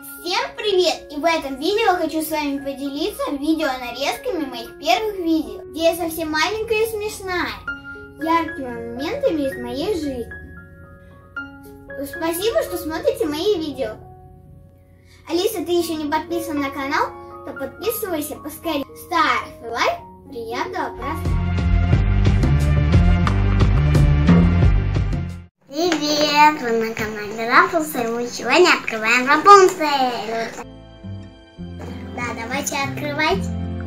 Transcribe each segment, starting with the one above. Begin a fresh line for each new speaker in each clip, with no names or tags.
Всем привет! И в этом видео хочу с вами поделиться видеонарезками моих первых видео, где я совсем маленькая и смешная, яркими моментами из моей жизни. Спасибо, что смотрите мои видео. Алиса, ты еще не подписан на канал, то подписывайся поскорее. Ставь лайк, приятного просмотра.
Привет! Вы на канале Рапунцель. Мы сегодня открываем Рапунцель. Да, давайте открывать.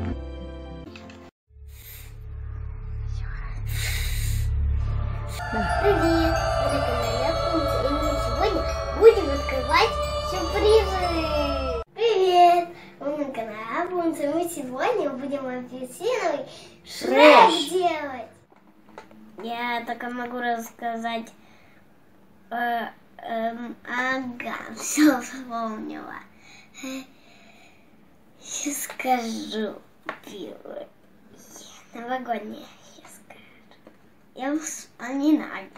Привет! Вы на канале Рапунцель. И мы сегодня будем открывать сюрпризы. Привет! Вы на канале Рапунцель. Мы сегодня будем апельсиновый Шрек делать. Я только могу рассказать. Ага, все вспомнила. Сейчас скажу. Первое. Новогоднее. Сейчас скажу. Я вспоминаю.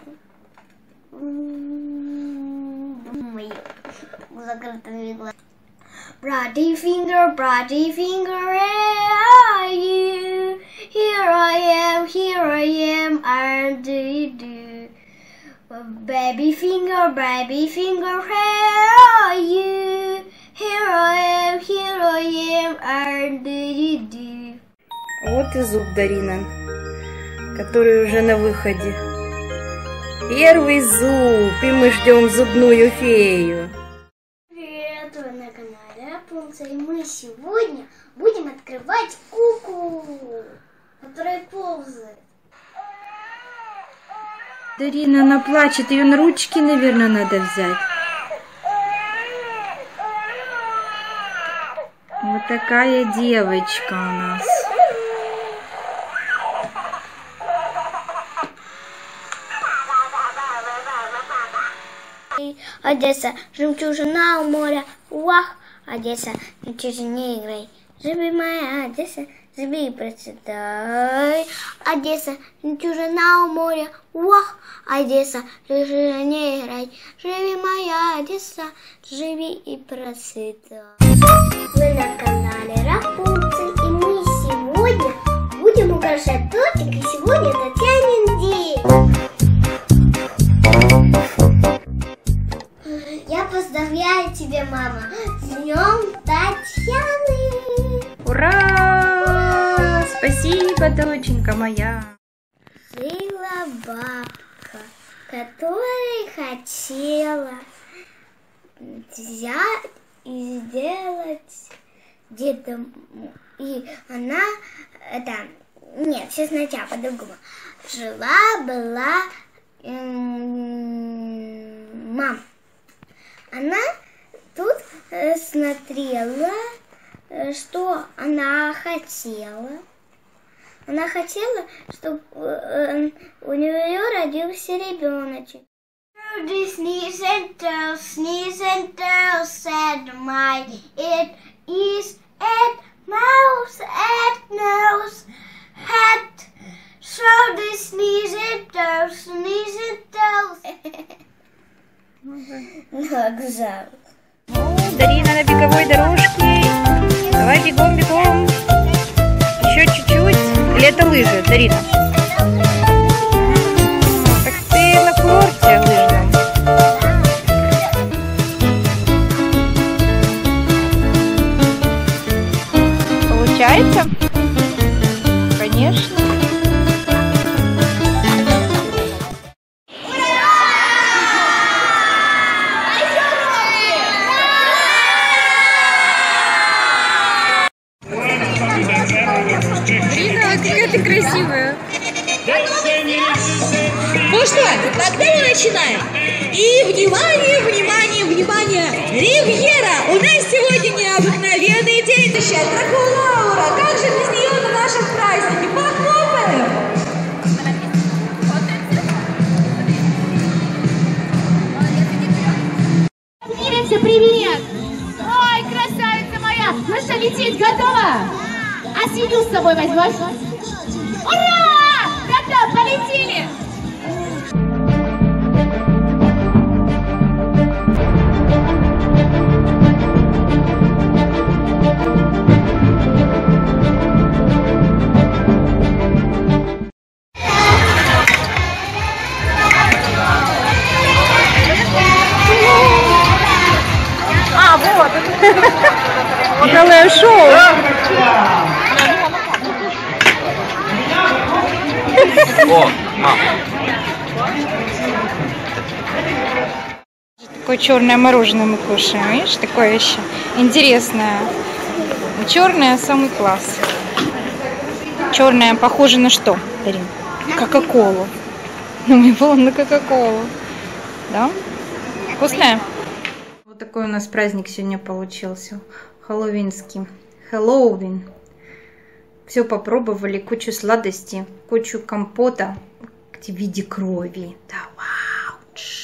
Мои закрытыми глазами. Brotty finger, where are you? Here I am, and do you do? Baby finger, where are you? Here I am, and do you do?
Вот и зуб Дарина, который уже на выходе. Первый зуб, и мы ждем зубную фею.
Привет, вы на канале Рапунцель, и мы сегодня будем открывать куклу, которая ползает.
Дарина, она плачет, ее на ручки, наверное, надо взять. Вот такая девочка у нас.
Одесса, жемчужина у моря, уах, Одесса, не играй, живи моя Одесса, живи и процветай. Одесса, жемчужина у моря, уах, Одесса, не играй, живи моя Одесса, живи и процветай. Вы на канале Рапунцель, и мы сегодня будем украшать тортик, и сегодня Татьянин день. Я поздравляю тебя, мама, с днем Татьяны!
Ура! Спасибо, доченька моя!
Жила бабка, которая хотела взять и сделать дедом. И она, нет, все сначала по-другому. Жила-была мама. Она тут смотрела, что она хотела. Она хотела, чтобы у нее родился ребеночек. Sneeze and toes, said my, it is at mouse, at nose, hat. So the sneeze and toes, Вокзал.
Дарина на беговой дорожке. Давай бегом, бегом. Еще чуть-чуть. Или это лыжи, Дарина? Так ты на курорте лыжном. Получается? Конечно. Какая ты красивая.
Ну что, тогда мы начинаем. И внимание, внимание, внимание! Ривьера! У нас сегодня необыкновенный день. Дракулаура! Как же без нее на нашем празднике? Похлопаем!
Миримся, привет! Ой, красавица моя! Ну что, лететь готова? А свинью с собой возьмешь? Ура! Тогда полетели!
Показываю шоу. Такое черное мороженое мы кушаем, видишь, такое еще интересное. Черное самый класс. Черное похоже на что, Дарин? Кока-колу. Ну, мне было на Кока-колу. Да? Вкусное? Вот такой у нас праздник сегодня получился. Хэллоуинский. Хэллоуин. Все попробовали, кучу сладостей, кучу компота в виде крови. Да, вау.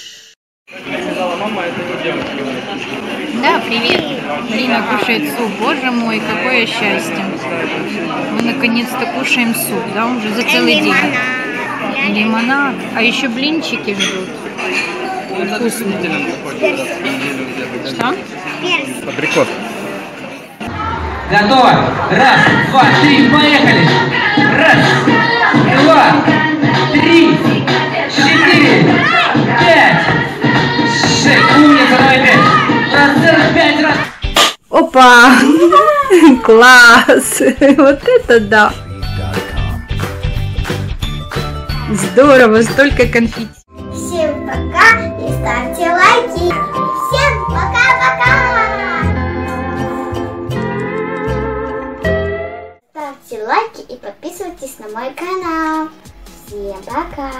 Да, привет. Марина кушает суп. Боже мой, какое счастье. Мы наконец-то кушаем суп, да, уже за целый день. Лимонад. А еще блинчики ждут. Вкусные. Что?
Абрикос.
Готово. Раз, два, три, поехали. Раз, два, три, 4, 5, 6. Умница, давай 5. Раз, 5 раз.
Опа! Класс! Вот это да! Здорово, столько конфетти.
Всем пока и ставьте лайки. Всем пока-пока. Ставьте лайки и подписывайтесь на мой канал. Всем пока.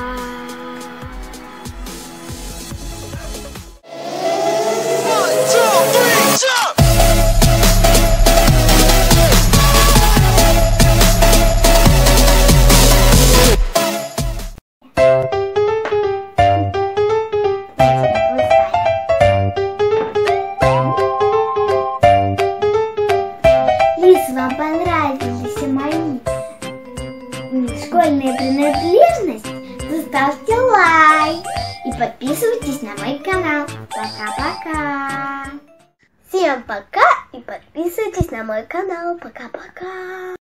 Если вам понравились мои школьные принадлежности, то ставьте лайк и подписывайтесь на мой канал. Пока-пока. Всем пока и подписывайтесь на мой канал. Пока-пока.